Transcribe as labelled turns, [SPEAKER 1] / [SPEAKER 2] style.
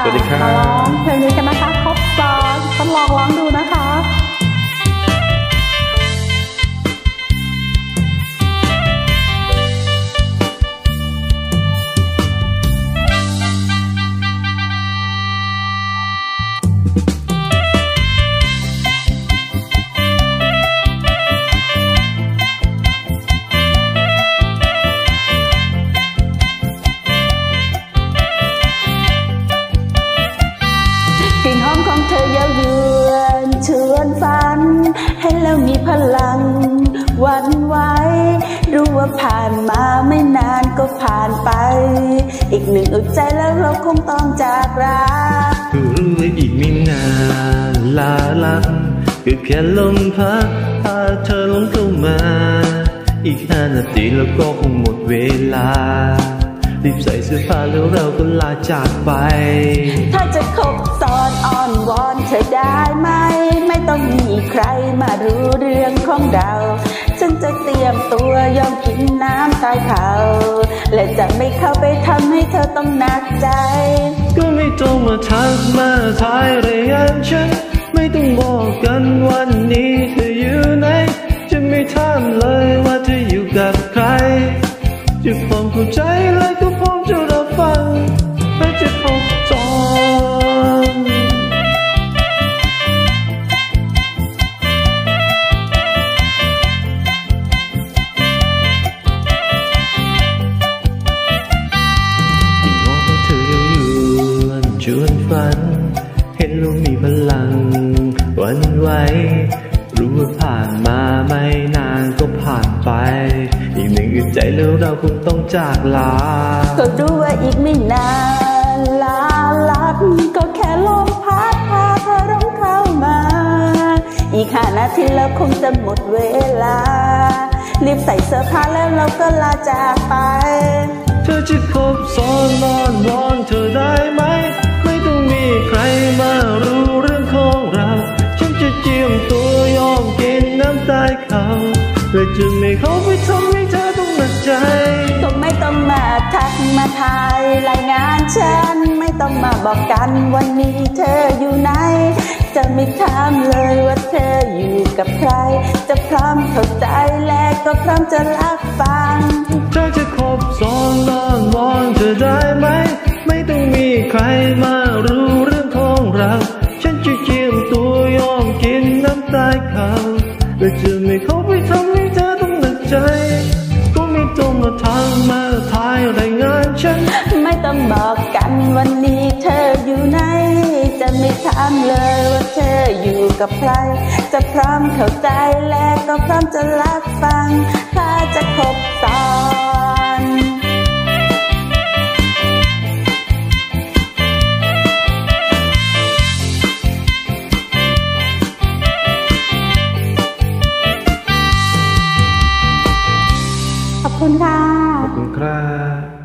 [SPEAKER 1] สวัสดีครับ
[SPEAKER 2] มาร้องเพลงนี้กันนะคะทดลองร้องดูนะคะกลิ่นหอมของเธอเย้ายวนชวนฝันให้เรามีพลังหวั่นไหวรู้ว่าผ่านมาไม่นานก็ผ่านไปอีกหนึ่งอึดใจแล้วเราคงต้องจากรา
[SPEAKER 1] รู้ว่าอีกไม่นานลาลับก็แค่ลมพัดพาเธอลงเข้ามาอีก5 นาทีแล้วก็คงหมดเวลารีบใส่เสื้อผ้าแล้วเราก็ลาจากไป
[SPEAKER 2] ถ้าจะคบซ้อนอ้อนวอนเธอได้ไหมไม่ต้องมีใครมารู้เรื่องของเราฉันจะเตรียมตัวยอมกินน้ำตายเขาและจะไม่เข้าไปทำให้เธอต้องหนักใจ
[SPEAKER 1] ก็ไม่ต้องมาทักมาทายรายงานฉันไม่ต้องบอกกันวันนี้เธออยู่ไหนจะไม่ถามเลยว่าเธออยู่กับใครจะพร้อมเข้าใจและก็พร้อมจะรับฟังและจะคบซ้อนยิ่งมองของเธอเย้ายวนชวนฝันเห็นเรามีพลังหวั่นไหวรู้ว่าผ่านมาไม่นานก็ผ่านไปอีกหนึ่งอึดใจแล้วเราคงต้องจากลา
[SPEAKER 2] ก็รู้ว่าอีกไม่นานลาลับก็แค่ลมพัดพาเธอร้องเข้ามาอีก5 นาทีแล้วคงจะหมดเวลารีบใส่เสื้อผ้าแล้วเราก็ลาจากไป
[SPEAKER 1] เธอจะคบซ้อนนอนวอนเธอได้ไหมไม่ต้องมีใครมารู้เรื่องของเราฉันจะเจียมตัวยอมกินน้ำตายเขาและจะไม่เข้าไปทำให้เธอต้องหนักใจ
[SPEAKER 2] ก็ไม่ต้องมาทักมาทายรายงานฉันไม่ต้องมาบอกกันวันนี้เธออยู่ไหนจะไม่ถามเลยว่าเธออยู่กับใครจะพร้อมเข้าใจและก็พร้อมจะรับฟัง
[SPEAKER 1] เธอจะคบซ้อนนอนวอนเธอได้ไหมไม่ต้องมีใครมารู้เรื่องของเราฉันจะเจียมตัวยอมกินน้ำตายเขาและจะไม่เข้าไปทำให้เธอต้องหนักใจก็ไม่ต้องมาทางมาทายรายงานฉัน
[SPEAKER 2] ไม่ต้องบอกกันวันนี้เธออยู่ไหนจะไม่ถามเลยว่าเธออยู่กับใครจะพร้อมเข้าใจและก็พร้อมจะรับฟังถ้าจะคบซ้อนขอบคุณค่ะ
[SPEAKER 1] ขอบคุณครับ